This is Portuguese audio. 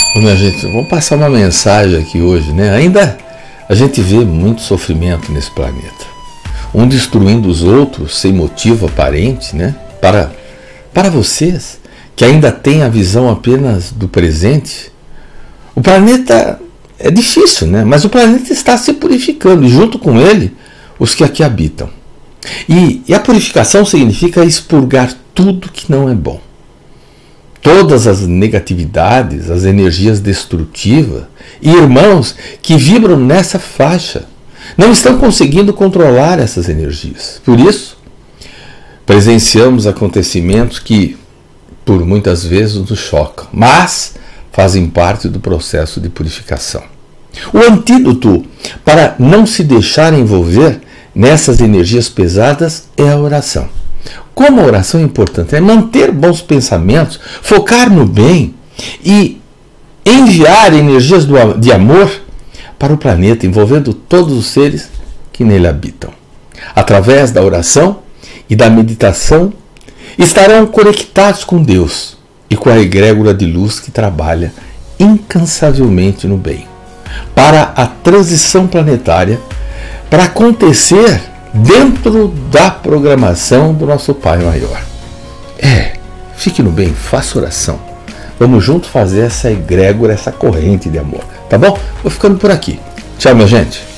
Ô, minha gente, vamos passar uma mensagem aqui hoje, né? Ainda a gente vê muito sofrimento nesse planeta. Um destruindo os outros sem motivo aparente, né? Para vocês que ainda têm a visão apenas do presente, o planeta é difícil, né? Mas o planeta está se purificando e junto com ele os que aqui habitam. E a purificação significa expurgar tudo que não é bom. Todas as negatividades, as energias destrutivas e irmãos que vibram nessa faixa não estão conseguindo controlar essas energias. Por isso, presenciamos acontecimentos que, por muitas vezes, nos chocam, mas fazem parte do processo de purificação. O antídoto para não se deixar envolver nessas energias pesadas é a oração. Como a oração é importante, é manter bons pensamentos, focar no bem e enviar energias de amor para o planeta, envolvendo todos os seres que nele habitam. Através da oração e da meditação, estarão conectados com Deus e com a egrégora de luz que trabalha incansavelmente no bem, para a transição planetária, para acontecer dentro da programação do nosso Pai Maior. Fique no bem, faça oração. Vamos juntos fazer essa egrégora, essa corrente de amor. Tá bom? Vou ficando por aqui. Tchau, minha gente.